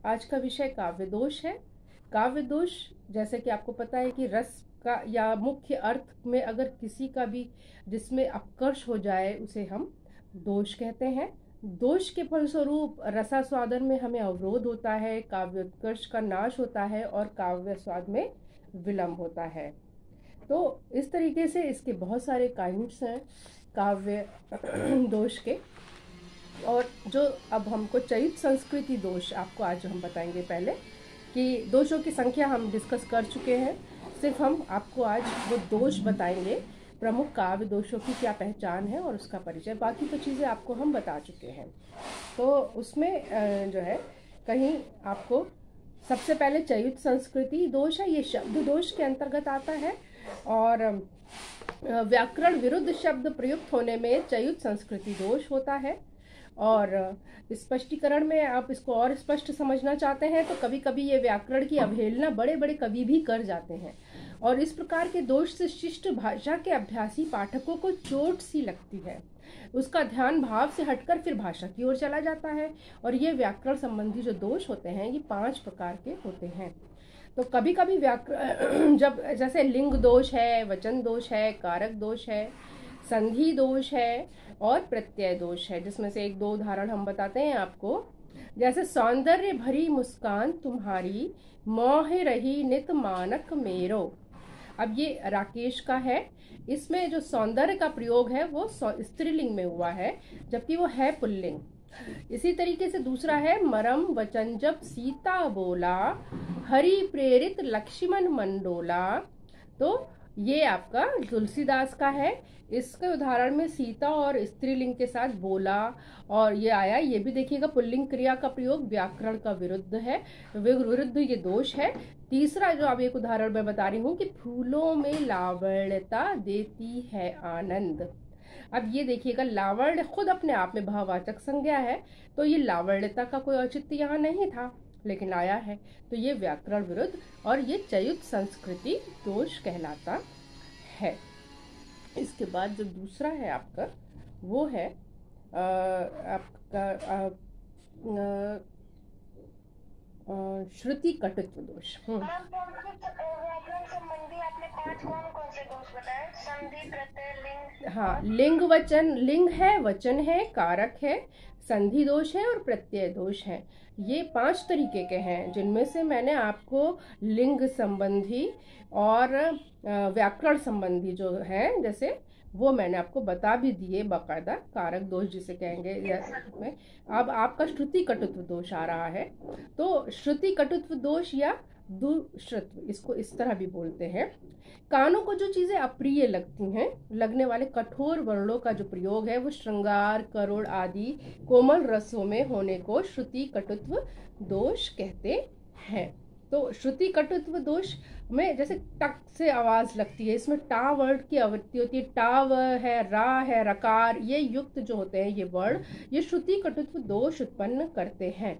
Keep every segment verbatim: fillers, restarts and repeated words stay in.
आज का विषय काव्य दोष है। काव्य दोष जैसे कि आपको पता है कि रस का या मुख्य अर्थ में अगर किसी का भी जिसमें अपकर्ष हो जाए उसे हम दोष कहते हैं। दोष के फलस्वरूप रसास्वादन में हमें अवरोध होता है, काव्य उत्कर्ष का नाश होता है और काव्य स्वाद में विलंब होता है। तो इस तरीके से इसके बहुत सारे काइंड्स हैं काव्य दोष के। और जो अब हमको चयित संस्कृति दोष आपको आज हम बताएंगे। पहले कि दोषों की संख्या हम डिस्कस कर चुके हैं, सिर्फ हम आपको आज वो दोष बताएंगे, प्रमुख काव्य दोषों की क्या पहचान है और उसका परिचय। बाकी तो चीज़ें आपको हम बता चुके हैं। तो उसमें जो है कहीं आपको सबसे पहले चयित संस्कृति दोष है, ये शब्द दोष के अंतर्गत आता है और व्याकरण विरुद्ध शब्द प्रयुक्त होने में चयित संस्कृति दोष होता है। और स्पष्टीकरण में आप इसको और स्पष्ट समझना चाहते हैं तो कभी कभी ये व्याकरण की अवहेलना बड़े बड़े कवि भी कर जाते हैं और इस प्रकार के दोष से शिष्ट भाषा के अभ्यासी पाठकों को चोट सी लगती है। उसका ध्यान भाव से हटकर फिर भाषा की ओर चला जाता है। और ये व्याकरण संबंधी जो दोष होते हैं ये पांच प्रकार के होते हैं। तो कभी कभी व्याकरण जब जैसे लिंग दोष है, वचन दोष है, कारक दोष है, संधि दोष है और प्रत्यय दोष है, जिसमें से एक दो उदाहरण हम बताते हैं आपको। जैसे सौंदर्य भरी मुस्कान तुम्हारी, मोह रही नित मानक मेरो। अब ये राकेश का है। इसमें जो सौंदर्य का प्रयोग है वो स्त्रीलिंग में हुआ है, जबकि वो है पुल्लिंग। इसी तरीके से दूसरा है मरम वचन जब सीता बोला, हरि प्रेरित लक्ष्मण मंडोला। तो ये आपका तुलसीदास का है। इसके उदाहरण में सीता और स्त्रीलिंग के साथ बोला और ये आया। ये भी देखिएगा पुल्लिंग क्रिया का प्रयोग व्याकरण का विरुद्ध है, विरुद्ध ये दोष है। तीसरा जो अब एक उदाहरण मैं बता रही हूँ कि फूलों में लावण्यता देती है आनंद। अब ये देखिएगा लावण्य खुद अपने आप में भाववाचक संज्ञा है, तो ये लावण्यता का कोई औचित्य यहाँ नहीं था लेकिन आया है। तो ये व्याकरण विरुद्ध और ये चयित संस्कृति दोष कहलाता है। इसके बाद जो दूसरा है आपका वो है आ, आपका आ, आ, श्रुति कटुत्व दोष। हाँ, लिंग वचन, लिंग है, वचन है, कारक है, संधि दोष है और प्रत्यय दोष है। ये पांच तरीके के हैं जिनमें से मैंने आपको लिंग संबंधी और व्याकरण संबंधी जो है जैसे वो मैंने आपको बता भी दिए बाकायदा, कारक दोष जिसे कहेंगे। में अब आपका श्रुति कटुत्व दोष आ रहा है। तो श्रुति कटुत्व दोष या दुश्रुत्व, इसको इस तरह भी बोलते हैं। कानों को जो चीजें अप्रिय लगती हैं, लगने वाले कठोर वर्णों का जो प्रयोग है वो श्रृंगार, करुण आदि कोमल रसों में होने को श्रुति कटुत्व दोष कहते हैं। तो श्रुति कटुत्व दोष में जैसे टक से आवाज लगती है, इसमें टा वर्ड की आवृत्ति होती है। टा व है, रा है, रकार, ये युक्त जो होते हैं ये वर्ण, ये श्रुति कटुत्व दोष उत्पन्न करते हैं।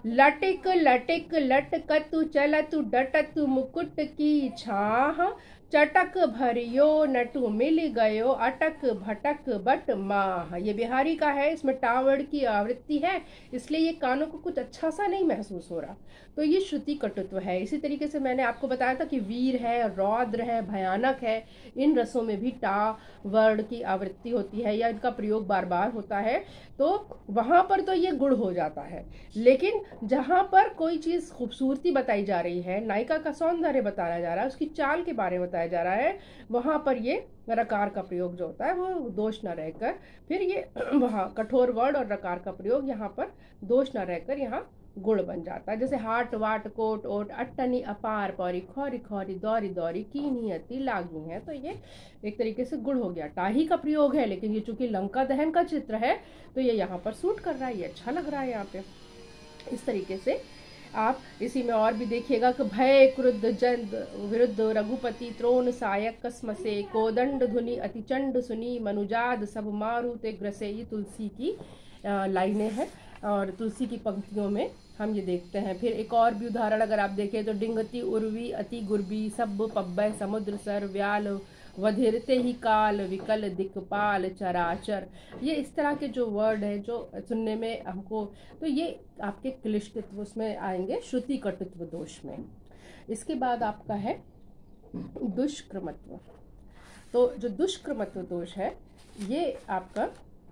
लटिक लटिक लटकतु चलतु डटतु मुकुट की छाह, चटक भरियो नटु मिल गयो अटक भटक बट माह। ये बिहारी का है, इसमें टावर्ड की आवृत्ति है, इसलिए ये कानों को कुछ अच्छा सा नहीं महसूस हो रहा। तो ये श्रुति कटुत्व है। इसी तरीके से मैंने आपको बताया था कि वीर है, रौद्र है, भयानक है, इन रसों में भी टा वर्ड की आवृत्ति होती है या इनका प्रयोग बार बार होता है। तो वहां पर तो ये गुण हो जाता है, लेकिन जहां पर कोई चीज खूबसूरती बताई जा रही है, नायिका का सौंदर्य बताया जा रहा है, उसकी चाल के बारे में बताया जा रहा है, वहां पर ये रकार का प्रयोग जो होता है वो दोष न रहकर फिर ये वहाँ कठोर वर्ड और रकार का प्रयोग यहाँ पर दोष न रहकर यहाँ गुण बन जाता है। जैसे हाट वाट कोट ओट अट्टनी अपार पौरी खौरी खौरी दौरी दौरी कीनी अति लागी है। तो ये एक तरीके से गुण हो गया। टाही का प्रयोग है, लेकिन ये चूंकि लंका दहन का चित्र है तो ये यहाँ पर सूट कर रहा है, ये अच्छा लग रहा है यहाँ पे। इस तरीके से आप इसी में और भी देखिएगा कि भय क्रुद्ध जद विरुद्ध रघुपति त्रोण सायक कसम से कोदंड धुनि अतिचंड सुनी मनुजाद सब मारू ते ग्रसे। ये तुलसी की लाइनें हैं और तुलसी की पंक्तियों में हम ये देखते हैं। फिर एक और भी उदाहरण अगर आप देखें तो डिंगती उर्वी अति गुरबी सब पब्बय समुद्र सर व्याल वधिरते ही काल विकल दिक्पाल चराचर। ये इस तरह के जो वर्ड हैं जो सुनने में हमको, तो ये आपके क्लिष्टत्व उसमें आएंगे, श्रुति कटुत्व दोष में। इसके बाद आपका है दुष्क्रमत्व। तो जो दुष्क्रमत्व दोष है ये आपका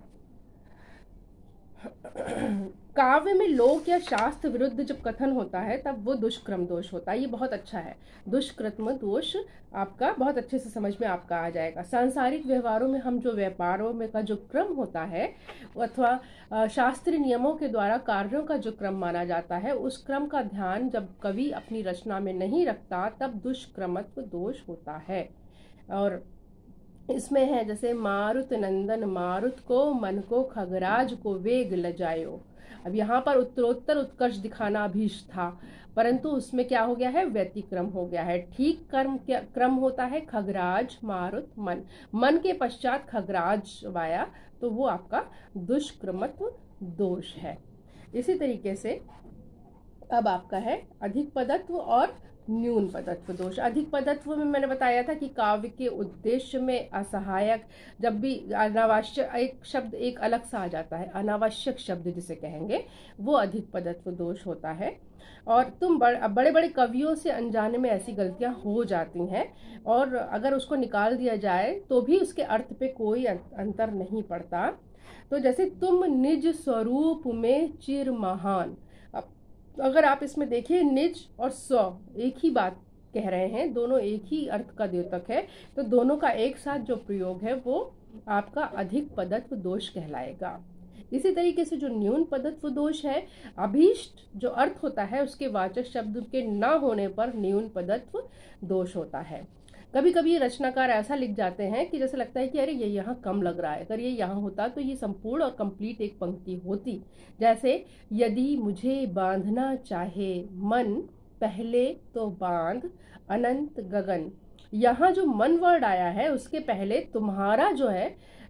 काव्य में लोक या शास्त्र विरुद्ध जब कथन होता है तब वो दुष्क्रम दोष होता है। ये बहुत अच्छा है, दुष्कृत्म दोष आपका बहुत अच्छे से समझ में आपका आ जाएगा। सांसारिक व्यवहारों में हम जो व्यापारों में का जो क्रम होता है अथवा शास्त्रीय नियमों के द्वारा कार्यों का जो क्रम माना जाता है, उस क्रम का ध्यान जब कवि अपनी रचना में नहीं रखता तब दुष्क्रमत्व दोष होता है। और इसमें है जैसे मारुत नंदन मारुत को मन को खगराज को वेग लजायो। अब यहाँ पर उत्तरोत्तर उत्कर्ष दिखाना अभीष्ट था, परंतु उसमें क्या हो गया है, व्यतिक्रम हो गया है। ठीक कर्म क्या क्रम होता है, खगराज मारुत मन, मन के पश्चात खगराज वाया, तो वो आपका दुष्क्रमत्व दोष है। इसी तरीके से अब आपका है अधिक पदत्व और न्यून पदत्व दोष। अधिक पदत्व में मैंने बताया था कि काव्य के उद्देश्य में असहायक, जब भी अनावश्यक एक शब्द एक अलग सा आ जाता है, अनावश्यक शब्द जिसे कहेंगे, वो अधिक पदत्व दोष होता है। और तुम बड़, बड़े बड़े कवियों से अनजाने में ऐसी गलतियां हो जाती हैं, और अगर उसको निकाल दिया जाए तो भी उसके अर्थ पे कोई अंतर नहीं पड़ता। तो जैसे तुम निज स्वरूप में चिर महान, अगर आप इसमें देखिए निज और स्व एक ही बात कह रहे हैं, दोनों एक ही अर्थ का द्योतक है, तो दोनों का एक साथ जो प्रयोग है वो आपका अधिक पदत्व दोष कहलाएगा। इसी तरीके से जो न्यून पदत्व दोष है, अभीष्ट जो अर्थ होता है उसके वाचक शब्द के न होने पर न्यून पदत्व दोष होता है। कभी कभी रचनाकार ऐसा लिख जाते हैं कि जैसे लगता है कि अरे ये यहाँ कम लग रहा है, अगर ये यहाँ होता तो ये संपूर्ण और कंप्लीट एक पंक्ति होती। जैसे यदि मुझे बांधना चाहे मन पहले तो बांध अनंत गगन, यहाँ जो मन वर्ड आया है उसके पहले तुम्हारा जो है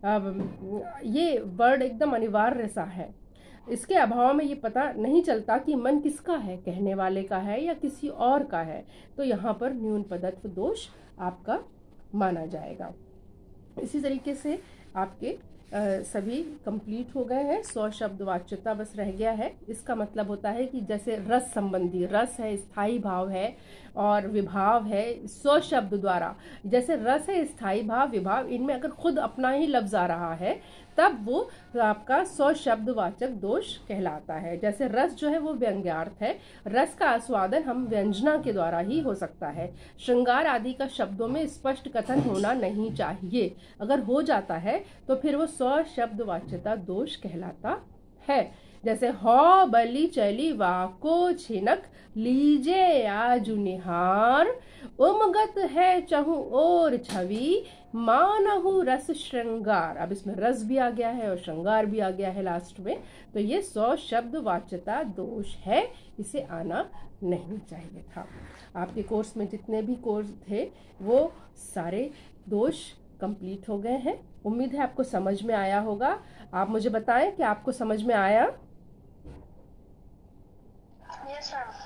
ये वर्ड एकदम अनिवार्य सा है। इसके अभाव में ये पता नहीं चलता कि मन किसका है, कहने वाले का है या किसी और का है, तो यहाँ पर न्यून पदत्व दोष आपका माना जाएगा। इसी तरीके से आपके आ, सभी कंप्लीट हो गए हैं। सौ शब्द वाच्यता बस रह गया है। इसका मतलब होता है कि जैसे रस संबंधी, रस है स्थायी भाव है और विभाव है, सौ शब्द द्वारा जैसे रस है स्थायी भाव विभाव, इनमें अगर खुद अपना ही लफ्ज आ रहा है तब वो आपका सौ शब्द वाचक दोष कहलाता है। जैसे रस जो है वो व्यंग्यार्थ है, रस का आस्वादन हम व्यंजना के द्वारा ही हो सकता है। श्रृंगार आदि का शब्दों में स्पष्ट कथन होना नहीं चाहिए, अगर हो जाता है तो फिर वो सौ शब्द वाच्यता दोष कहलाता है। जैसे हौ बलि चली वाको छिनक लीजे आजु निहार, उमगत है चहु और छवि मानहु रस श्रृंगार। अब इसमें रस भी आ गया है और श्रृंगार भी आ गया है लास्ट में, तो ये सौ शब्द वाच्यता दोष है, इसे आना नहीं चाहिए था। आपके कोर्स में जितने भी कोर्स थे वो सारे दोष कंप्लीट हो गए हैं। उम्मीद है आपको समझ में आया होगा। आप मुझे बताएं कि आपको समझ में आया? Yes, sir.